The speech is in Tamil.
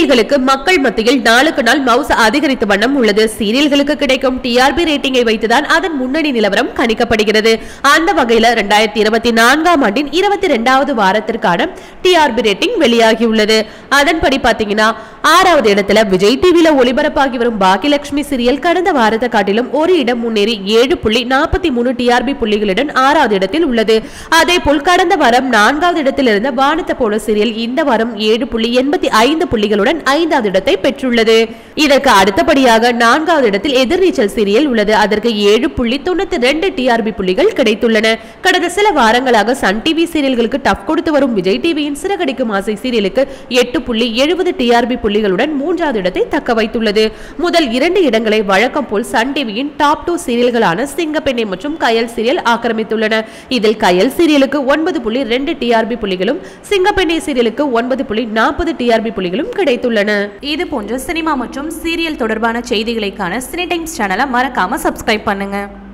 சீரியல்களுக்கு மக்கள் மத்தியில் நாளுக்கு நாள் மவுஸ் அதிகரித்த வண்ணம் உள்ளது. சீரியல்களுக்கு கிடைக்கும் டிஆர்பி ரேட்டிங்கை வைத்துதான் அதன் முன்னணி நிலவரம் கணிக்கப்படுகிறது. அந்த வகையில் 2024ஆம் ஆண்டின் 22வது வாரத்திற்கான டிஆர்பி ரேட்டிங் வெளியாகியுள்ளது. அதன்படி பாத்தீங்கன்னா 6வது இடத்துல விஜய் டிவில ஒளிபரப்பாகி வரும் பாக்கியலட்சுமி சீரியல் கடந்த வாரத்தை காட்டிலும் ஒரு இடம் முன்னேறி 7.43 டிஆர்பி புள்ளிகளுடன் 6வது இடத்தில் உள்ளது. அதேபோல் கடந்த வாரம் 4வது இடத்தில் இருந்த வானத்தை போல சீரியல் இந்த வாரம் 7.85 புள்ளிகளுடன் 5வது இடத்தை பெற்றுள்ளது. இதற்கு அடுத்தபடியாக 4வது இடத்தில் எதிர்நீச்சல் சீரியல் உள்ளது. அதற்கு 7.92 டிஆர்பி புள்ளிகள் கிடைத்துள்ளன. கடந்த சில வாரங்களாக சன் டிவி சீரியல்களுக்கு டஃப் கொடுத்து வரும் விஜய் டிவியின் சிறகடிக்கும் ஆசை சீரியலுக்கு 8.70 டிஆர்பி புள்ளிகளுடன் 3வது இடத்தை தக்க வைத்துள்ளது. முதல் 2 இடங்களை வழக்கம் போல் சன் டிவியின் டாப் 2 சீரியல்களான சிங்கப்பெண்ணை மற்றும் கயல் சீரியல் ஆக்கிரமித்துள்ளன. இதில் கயல் சீரியலுக்கு 9.2 டிஆர்பி புள்ளிகளும் சிங்கப்பெண்ணை சீரியலுக்கு 9.40 டிஆர்பி புள்ளிகளும் கிடைத்துள்ளன. இது போன்ற சினிமா மற்றும் சீரியல் தொடர்பான செய்திகளை காண சினி டைம்ஸ் சேனலை மறக்காம சப்ஸ்கிரைப் பண்ணுங்க.